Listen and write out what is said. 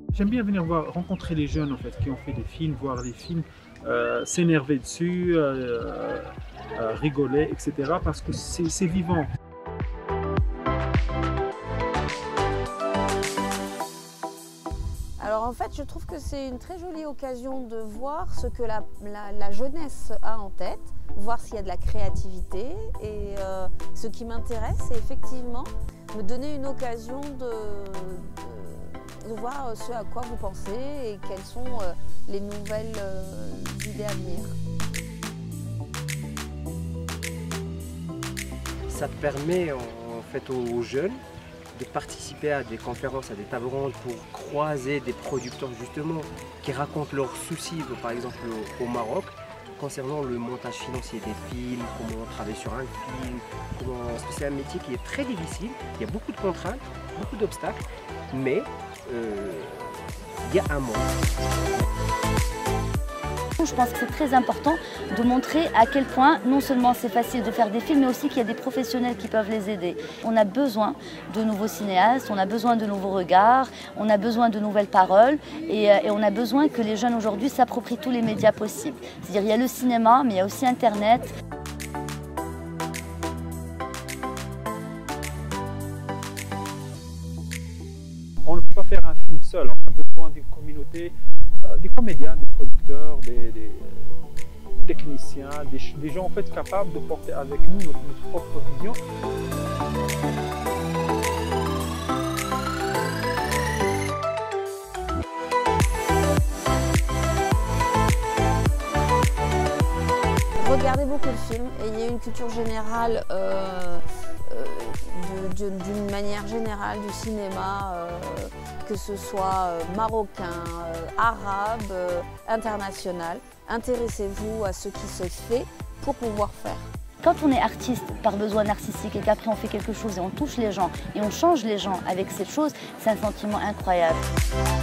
J'aime bien venir rencontrer les jeunes en fait, qui ont fait des films, voir les films, s'énerver dessus, rigoler, etc. Parce que c'est vivant. Alors en fait, je trouve que c'est une très jolie occasion de voir ce que la jeunesse a en tête, voir s'il y a de la créativité. Et ce qui m'intéresse, c'est effectivement me donner une occasion de voir ce à quoi vous pensez et quelles sont les nouvelles idées à venir. Ça permet en fait aux jeunes de participer à des conférences, à des tables rondes pour croiser des producteurs justement qui racontent leurs soucis, par exemple au Maroc, concernant le montage financier des films, comment on travaille sur un film, parce que c'est un métier qui est très difficile, il y a beaucoup de contraintes, beaucoup d'obstacles, mais il y a un monde. Je pense que c'est très important de montrer à quel point non seulement c'est facile de faire des films, mais aussi qu'il y a des professionnels qui peuvent les aider. On a besoin de nouveaux cinéastes, on a besoin de nouveaux regards, on a besoin de nouvelles paroles et on a besoin que les jeunes aujourd'hui s'approprient tous les médias possibles. C'est-à-dire il y a le cinéma, mais il y a aussi Internet. On ne peut pas faire un film seul, on a besoin d'une communauté, des comédiens, des producteurs, des techniciens, des gens en fait capables de porter avec nous notre propre vision. Regardez beaucoup de films, ayez une culture générale d'une manière générale du cinéma, que ce soit marocain, arabe, international. Intéressez-vous à ce qui se fait pour pouvoir faire. Quand on est artiste par besoin narcissique et qu'après on fait quelque chose et on touche les gens et on change les gens avec cette chose, c'est un sentiment incroyable.